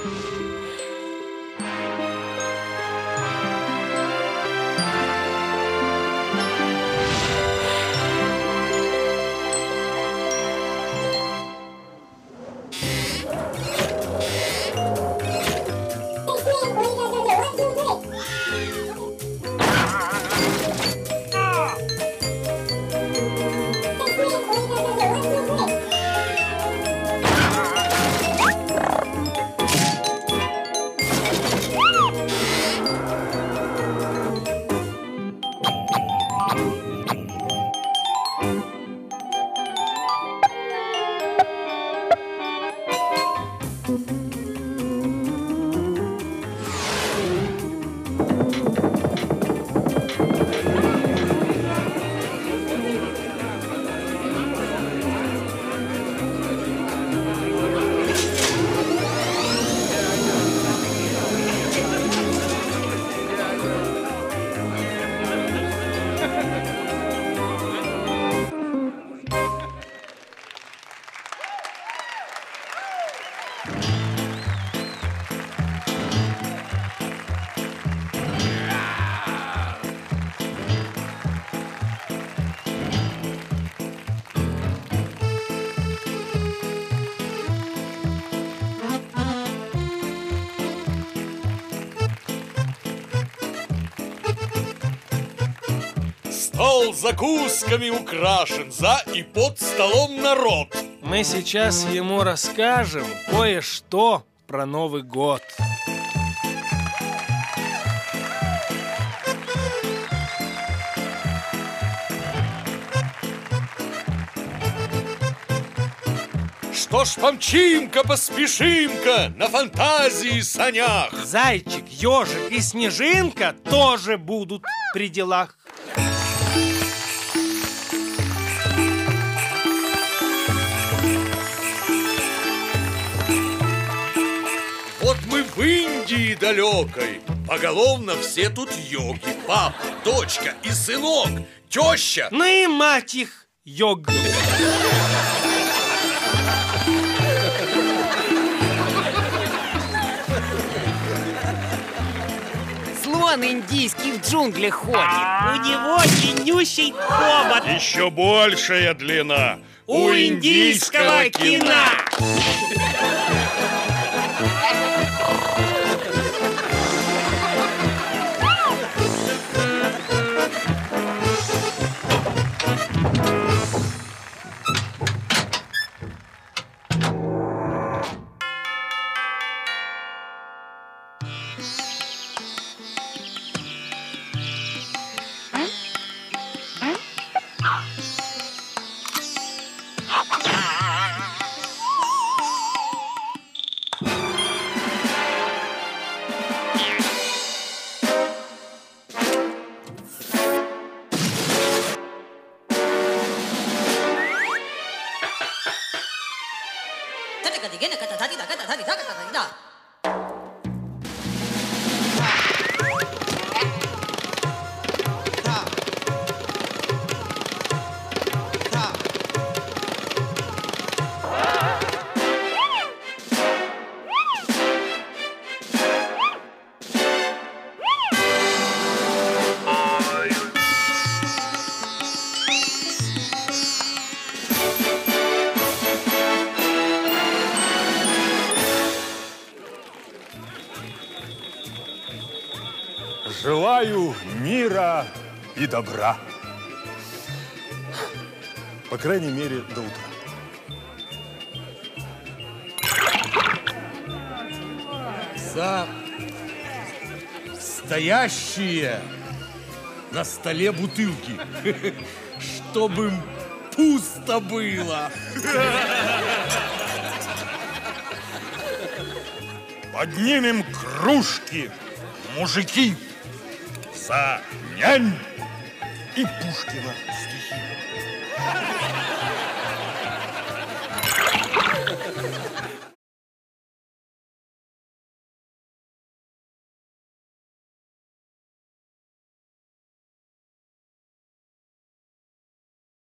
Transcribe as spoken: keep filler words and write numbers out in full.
Стол закусками украшен, за и под столом народ. Мы сейчас ему расскажем кое-что про Новый год. Что ж, помчим-ка, поспешим-ка на фантазии санях. Зайчик, ежик и снежинка тоже будут при делах. Вот мы в Индии далекой, поголовно все тут йоги. Папа, дочка и сынок, теща. Ну и мать их, йог. Слон индийский в джунглях ходит. У него длиннющий хобот. Еще большая длина у индийского кино. Желаю мира и добра. По крайней мере, до утра. За стоящие на столе бутылки, чтобы им пусто было. Поднимем кружки, мужики, за нянь и Пушкина.